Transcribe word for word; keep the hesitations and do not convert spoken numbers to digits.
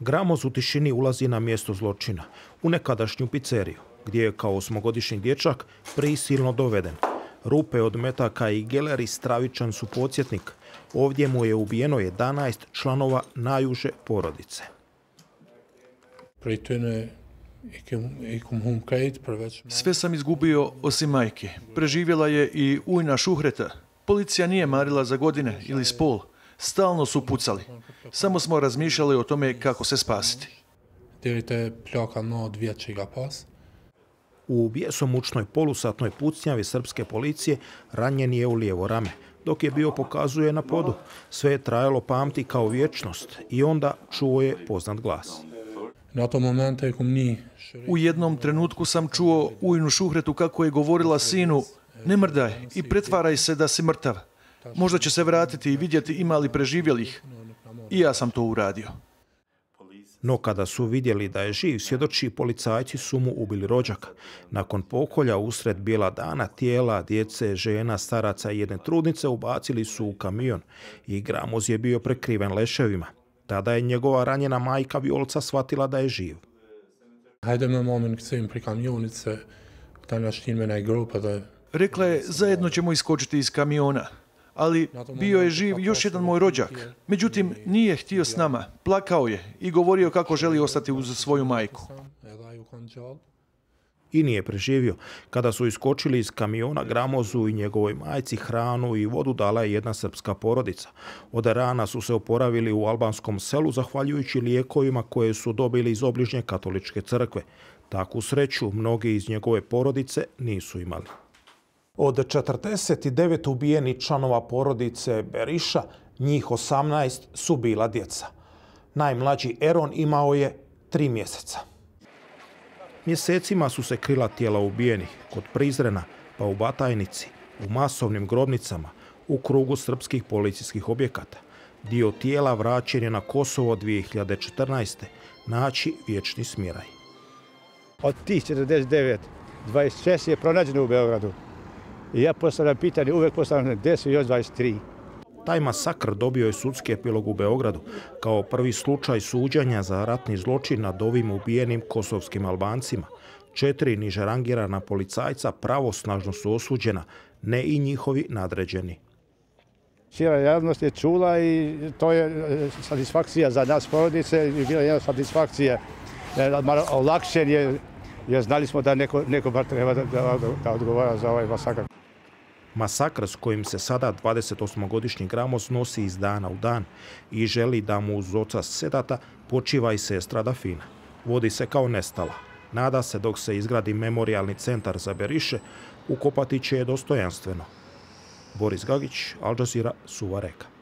Gramoz u tišini ulazi na mjesto zločina, u nekadašnju pizzeriju, gdje je kao osmogodišnji dječak prisilno doveden. Rupe od metaka i geleri stravičan su podsjetnik. Ovdje mu je ubijeno jedanaest članova najuže porodice. Sve sam izgubio osim majke. Preživjela je i ujna Šuhreta. Policija nije marila za godine ili spol. Stalno su pucali. Samo smo razmišljali o tome kako se spasiti. U bjesomučnoj polusatnoj pucnjavi srpske policije ranjen je u lijevo rame, dok je bio pokazuje na podu. Sve je trajalo pamti kao vječnost i onda čuo je poznat glas. U jednom trenutku sam čuo ujnu Šuhretu kako je govorila sinu: ne mrdaj i pretvaraj se da si mrtav. Možda će se vratiti i vidjeti ima li preživjelih. I ja sam to uradio. No kada su vidjeli da je živ, svjedoči policajci su mu ubili rođaka. Nakon pokolja usred bijela dana tijela djece, žena, staraca i jedne trudnice ubacili su u kamion i Gramoz je bio prekriven leševima. Tada je njegova ranjena majka Violca shvatila da je živ. Rekla je, zajedno ćemo iskočiti iz kamiona. Ali bio je živ još jedan moj rođak. Međutim, nije htio s nama. Plakao je i govorio kako želi ostati uz svoju majku. I nije preživio. Kada su iskočili iz kamiona, Gramozu i njegovoj majci hranu i vodu dala je jedna srpska porodica. Od rana su se oporavili u albanskom selu zahvaljujući lijekovima koje su dobili iz obližnje katoličke crkve. Takvu sreću mnogi iz njegove porodice nisu imali. Od četrdeset devet ubijenih članova porodice Beriša, njih osamnaest su bila djeca. Najmlađi Eron imao je tri mjeseca. Mjesecima su se krila tijela ubijenih, kod Prizrena, pa u Batajnici, u masovnim grobnicama, u krugu srpskih policijskih objekata. Dio tijela vraćen je na Kosovo dvije hiljade četrnaeste. Naći vječni smiraj. Od tih četrdeset devet, dvadeset šest je pronađeno u Beogradu. I ja postavljam pitanje, uvijek postavljam gdje su još dvadeset tri. Taj masakr dobio je sudski epilog u Beogradu kao prvi slučaj suđenja za ratni zločin nad ovim ubijenim kosovskim Albancima. Četiri niže rangirana policajca pravosnažno su osuđena, ne i njihovi nadređeni. Šira javnost je čula i to je satisfakcija za nas porodice i bila jedna satisfakcija. Olakšen je, jer znali smo da neko, neko bar treba da, da, da odgovara za ovaj masakr. Masakr s kojim se sada dvadesetosmogodišnji Gramoz nosi iz dana u dan i želi da mu uz oca Sedata počiva i sestra Dafina. Vodi se kao nestala. Nada se dok se izgradi memorijalni centar za Beriše, ukopati će je dostojanstveno. Boris Gagić, Al Jazeera, Suva Reka.